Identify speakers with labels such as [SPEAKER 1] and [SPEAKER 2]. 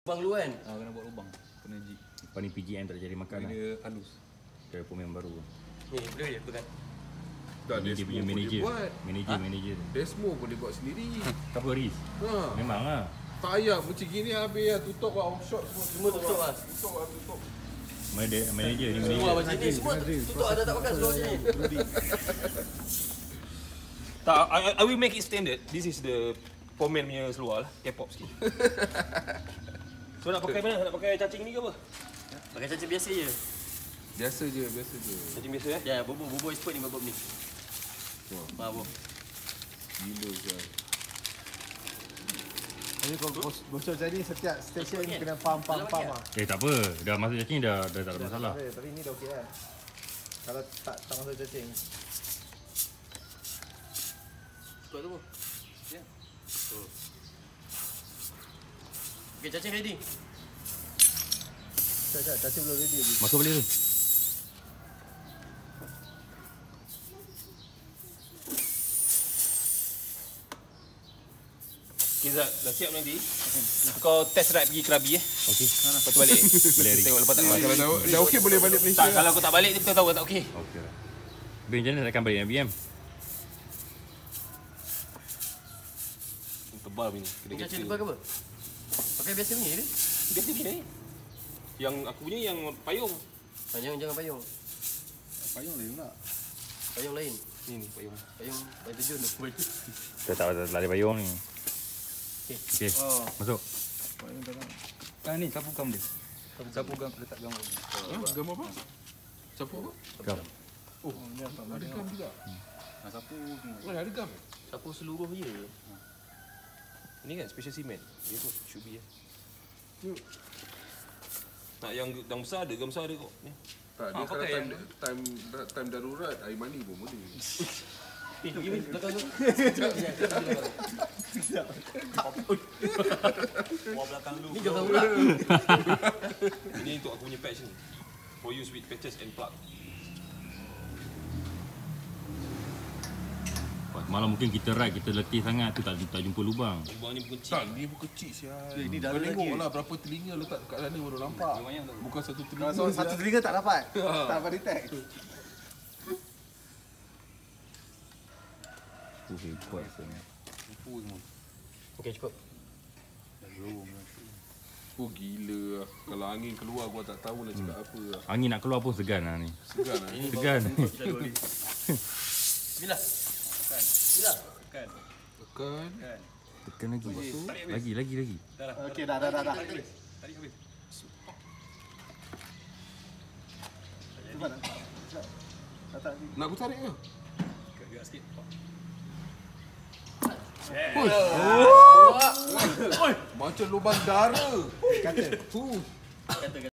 [SPEAKER 1] Lubang lu kan?
[SPEAKER 2] Kena buat lubang. Kena jig.
[SPEAKER 3] Lepas ni PGM tak jadi makan lah.
[SPEAKER 2] Dia halus.
[SPEAKER 3] Ke pemain baru.
[SPEAKER 1] Ni, boleh dia pegang.
[SPEAKER 4] Dah
[SPEAKER 3] Ini dia punya manager. Manager.
[SPEAKER 4] Desmo boleh buat sendiri.
[SPEAKER 3] Apa Riz?
[SPEAKER 4] Ha.
[SPEAKER 3] Memang lah.
[SPEAKER 4] Tak payah macam gini habis lah. Tutup lah offshot semua.
[SPEAKER 1] Semua tutup lah.
[SPEAKER 4] Tutup lah, tutup.
[SPEAKER 3] Manager ni
[SPEAKER 1] Semua
[SPEAKER 3] manager.
[SPEAKER 1] macam ni, semua tutup ada tak pakai seluar macam ni.
[SPEAKER 5] Tak, I will make it standard. This is the Pomen punya seluar lah. K-pop sikit. So nak pakai mana? Nak pakai cacing ni ke apa?
[SPEAKER 1] Pakai cacing biasa je.
[SPEAKER 4] Biasa je.
[SPEAKER 5] Cacing biasa eh?
[SPEAKER 1] Ya, bobo expert ni bobo ni.
[SPEAKER 4] Wah,
[SPEAKER 1] Bobo.
[SPEAKER 4] gila je.
[SPEAKER 6] Jadi kalau bocor jadi setiap stesen kena pam lah.
[SPEAKER 3] Tak apa. Dah masuk cacing dah tak ada masalah.
[SPEAKER 6] Tapi ni dah okey lah. Kalau tak masuk cacing.
[SPEAKER 1] Kuat tu. Ya. Okey, cacing ready.
[SPEAKER 6] Cacing belum ready lagi.
[SPEAKER 3] Masuk boleh tu.
[SPEAKER 5] Okay Zat, dah siap nanti. Kau test ride pergi Krabi eh.
[SPEAKER 3] Okey.
[SPEAKER 5] Lepas tu balik.
[SPEAKER 3] Balik hari.
[SPEAKER 5] Tengok lepas tak balik.
[SPEAKER 4] Kalau dah okey boleh balik Malaysia.
[SPEAKER 5] Tak, kalau aku tak balik, dia betul tahu tak okey.
[SPEAKER 3] Okey lah. Ben macam mana nak balik dengan BM?
[SPEAKER 5] Tebal ni.
[SPEAKER 1] Ni cacing tebal ke apa? Pakai biasa ni je.
[SPEAKER 5] Biasa ni. Yang aku punya yang payung.
[SPEAKER 1] Jangan payung.
[SPEAKER 6] Payung lain pula.
[SPEAKER 1] Payung lain.
[SPEAKER 5] Ni payung.
[SPEAKER 1] Payung terjun tu.
[SPEAKER 3] Tak ada payung ni. Okey.
[SPEAKER 6] Oh.
[SPEAKER 3] Masuk.
[SPEAKER 6] Payung tengah.
[SPEAKER 2] Ni sapu gam dia. Sapu gam letak gam.
[SPEAKER 4] Gambar apa? Sapu apa?
[SPEAKER 3] Kau.
[SPEAKER 4] Oh, ada gam juga.
[SPEAKER 2] Sapu
[SPEAKER 4] Oh, ada gam.
[SPEAKER 1] Sapu seluruh je.
[SPEAKER 5] Ni kan special cement. Dia tu should be eh. Nak yang besar ada, gam besar ada kok. Ni.
[SPEAKER 4] Tak, dia
[SPEAKER 5] pakai
[SPEAKER 4] sekarang time darurat, air mani pun boleh.
[SPEAKER 1] Gini belakang tu.
[SPEAKER 5] Wah belakang lu.
[SPEAKER 1] Ni jauh pula.
[SPEAKER 5] Ini untuk aku punya patch ni. For use with patches and plug.
[SPEAKER 3] Malam mungkin kita ride, kita letih sangat tu tak jumpa lubang.
[SPEAKER 5] Lubang ni pun kecil.
[SPEAKER 4] Tak, dia pun kecil sial.
[SPEAKER 6] Ini
[SPEAKER 4] Kau
[SPEAKER 6] dalam lagi.
[SPEAKER 4] tengok lah berapa telinga letak kat sana baru nampak. Bukan satu telinga.
[SPEAKER 6] Kalau satu telinga tak dapat. Tak dapat detect.
[SPEAKER 3] Hebat sebenarnya.
[SPEAKER 2] sapu semua.
[SPEAKER 1] Okey, cukup.
[SPEAKER 2] Dah gerom dah.
[SPEAKER 4] Oh gila lah. Kalau angin keluar gua tak tahu nak cakap apa lah.
[SPEAKER 3] Angin nak keluar pun segan lah ni.
[SPEAKER 4] Segan lah.
[SPEAKER 3] Segan.
[SPEAKER 1] Bila? Bila?
[SPEAKER 4] Tekan.
[SPEAKER 3] Tekan lagi. Lagi.
[SPEAKER 6] Okey, dah.
[SPEAKER 2] Tarik habis.
[SPEAKER 6] Cepat. Tak.
[SPEAKER 4] Nak aku tarik ke?
[SPEAKER 2] Gerak sikit.
[SPEAKER 4] Macam lubang darah.
[SPEAKER 6] Kata.
[SPEAKER 1] Kata